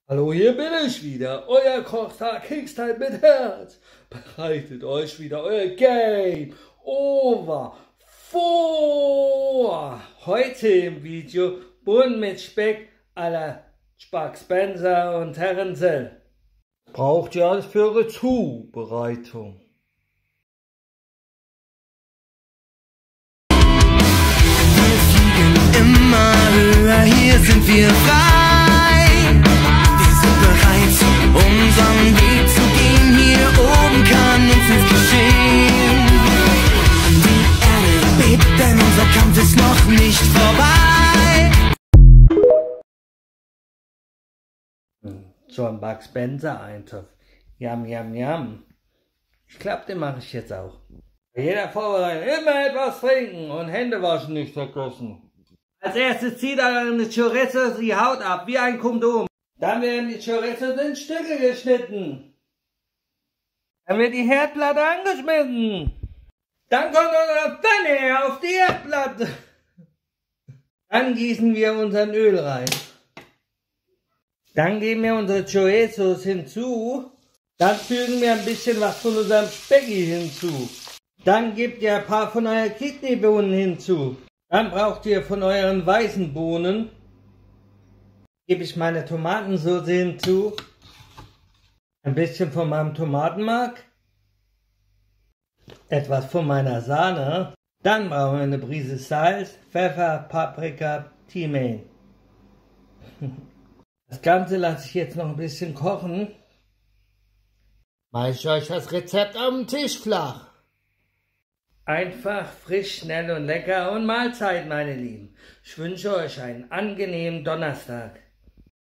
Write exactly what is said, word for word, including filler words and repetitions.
Hallo, hier bin ich wieder, euer Kochstar Kingstyle mit Herz. Bereitet euch wieder euer Game Over vor. Heute im Video Bohnen mit Speck à la Bugs Spencer und Herrenzell. Braucht ihr alles für eure Zubereitung. Wir fliegen immer höher, hier sind wir frei. Wir sind bereit, unseren Weg zu gehen. Hier oben kann uns nichts geschehen. Die Erde bebt, denn unser Kampf ist noch nicht vorbei. So ein Bugs Spencer Eintopf. Yam, yam, yam. Ich glaube, den mache ich jetzt auch. Bei jeder Vorbereitung immer etwas trinken und Hände waschen nicht vergessen. Als erstes zieht er eine Chorizo die Haut ab, wie ein Kondom. Dann werden die Chorizos in Stücke geschnitten. Dann wird die Herdplatte angeschmissen. Dann kommt unsere Pfanne auf die Herdplatte. Dann gießen wir unseren Öl rein. Dann geben wir unsere Chorizos hinzu. Dann fügen wir ein bisschen was von unserem Specki hinzu. Dann gebt ihr ein paar von euren Kidneybohnen hinzu. Dann braucht ihr von euren weißen Bohnen. Gebe ich meine Tomatensauce hinzu. Ein bisschen von meinem Tomatenmark. Etwas von meiner Sahne. Dann brauchen wir eine Prise Salz, Pfeffer, Paprika, Thymian. Das Ganze lasse ich jetzt noch ein bisschen kochen. Mache ich euch das Rezept auf dem Tisch flach. Einfach, frisch, schnell und lecker und Mahlzeit, meine Lieben. Ich wünsche euch einen angenehmen Donnerstag.